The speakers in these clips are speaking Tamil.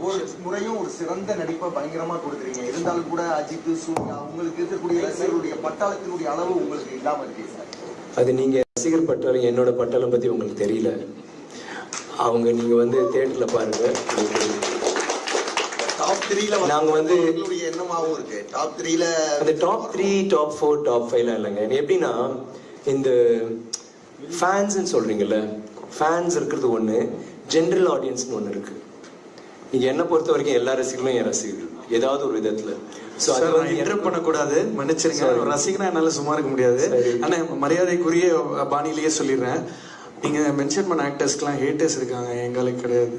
ஒவ்வொரு முறையும் ஒரு சிறந்த நடிப்பை பயங்கரமா கொடுக்குறீங்க. இருந்தாலும் கூட அஜித், சூர்யா உங்களுக்கு இருக்கக்கூடிய ரசிகர்களுடைய பட்டாளத்தினுடைய அளவு உங்களுக்கு இல்லாம இருக்கு சார். அது நீங்க ரசிகர் பட்டாளம் என்னோட பட்டாளம் பத்தி உங்களுக்கு தெரியல. அவங்க நீங்க வந்து தியேட்டர்ல பாருங்க. டாப் 3ல நாங்க வந்து என்னமாவும் இருக்கு. டாப் 3ல அந்த டாப் 3, டாப் 4, டாப் 5 இல்லைங்க. எப்படின்னா இந்த ஃபேன்ஸ்ன்னு சொல்றீங்கல்ல, ஃபேன்ஸ் இருக்கிறது ஒண்ணு, ஜென்ரல் ஆடியன்ஸ்னு ஒண்ணு இருக்கு. நீங்க என்ன பொறுத்த வரைக்கும் எல்லா ரசிகர்களும் என் ரசிகர்கள் ஏதாவது ஒரு விதத்துல. சோ அது வந்து இன்டரப்ட் பண்ணக்கூடாது, மன்னிச்சிருங்க. ரசிகனா என்னால சும்மா இருக்க முடியாது. ஆனா மரியாதைக்குரிய பாணியிலேயே சொல்லிடுறேன், நீங்க மென்ஷன் பண்ண ஆக்டர்ஸ்க்குலாம் ஹேட்டர்ஸ் இருக்காங்க, எங்களுக்கு கிடையாது.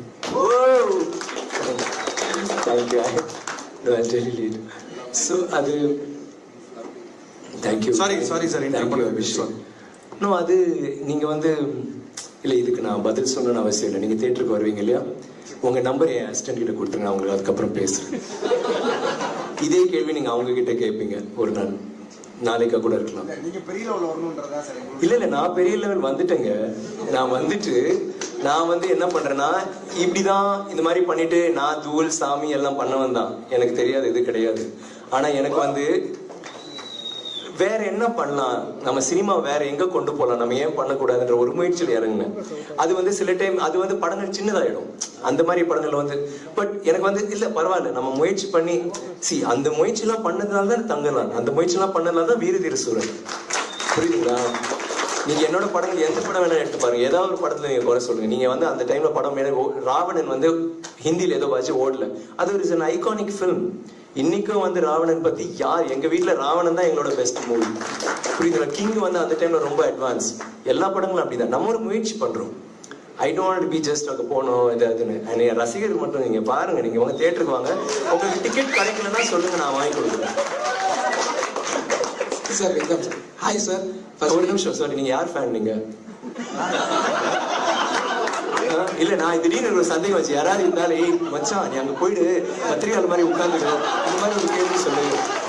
ஸோ அது தேங்க்யூ. சாரி இன்னும் அது நீங்க வந்து இல்லை, இதுக்கு நான் பதில் சொல்லணும்னு அவசியம் இல்லை. நீங்க தியேட்டருக்கு வருவீங்க இல்லையா, உங்க நம்பர் என் அசிஸ்டன்ட் கிட்ட கொடுத்துருங்க, அவங்களுக்கு அதுக்கப்புறம் பேசுறேன். இதே கேள்வி நீங்க அவங்க கிட்ட கேட்பீங்க ஒரு நாள், நாளைக்கா கூட இருக்கலாம். இல்ல நான் பெரிய லெவல் வந்துட்டேங்க. நான் வந்துட்டு நான் வந்து என்ன பண்றேன்னா, இப்படிதான் இந்த மாதிரி பண்ணிட்டு நான் தூள் சாமி எல்லாம் பண்ணவன் தான். எனக்கு தெரியாது, இது கிடையாது. ஆனா எனக்கு வந்து வேற என்ன பண்ணலாம், நம்ம சினிமா வேற எங்க கொண்டு போகலாம், நம்ம ஏன் பண்ணக்கூடாதுன்ற ஒரு முயற்சியில் இறங்குனேன். அது வந்து சில டைம் அது வந்து படங்கள் சின்னதாயிடும், அந்த மாதிரி படங்கள் வந்து. பட் எனக்கு வந்து இல்ல பரவாயில்ல, நம்ம முயற்சி பண்ணி அந்த முயற்சியெல்லாம் பண்ணதுனால தான் தங்கலாம், அந்த முயற்சியெல்லாம் பண்ணதுனால தான் வீர தீர சூரன். புரியுதுங்களா? நீங்க என்னோட படங்கள் எந்த படம் வேணா எடுத்து பாருங்க, ஏதாவது ஒரு படத்துல நீங்க குறை சொல்லுங்க. நீங்க வந்து அந்த டைம்ல படம் ராவணன் வந்து ஹிந்தியில ஏதோ வச்சு ஓடல, அது ஒரு ஐகானிக் ஃபிலிம். இன்னைக்கும் வந்து ராவணன் பத்தி யார், எங்க வீட்டுல ராவணன் தான் எங்களோட பெஸ்ட் மூவி. புரியுதுங்களா? கிங் வந்து அந்த டைம்ல ரொம்ப அட்வான்ஸ். எல்லா படங்களும் அப்படிதான். நம்ம ஒரு முயற்சி பண்றோம். ஐ டோன்ட் பி ஜஸ்ட் அங்க போனோம் இது அதுன்னு. ரசிகர்கள் மட்டும் நீங்க பாருங்க, நீங்க உங்க தியேட்டருக்கு வாங்க. உங்களுக்கு டிக்கெட் கிடைக்கலன்னா சொல்லுங்க, நான் வாங்கி கொடுக்குறேன். Sir hi sir. ஒரு நிமிஷம், சாரி நீங்க யார் ஃபேன்? நீங்க இல்ல நான் திடீர்னு ஒரு சந்தேகம் வச்சு, யாராவது இருந்தாலும் மச்சான் நீ அங்க போயிடு, பத்திரிகையாளர் மாதிரி உட்கார்ந்துடும், இந்த மாதிரி ஒரு கேள்வி சொல்லு.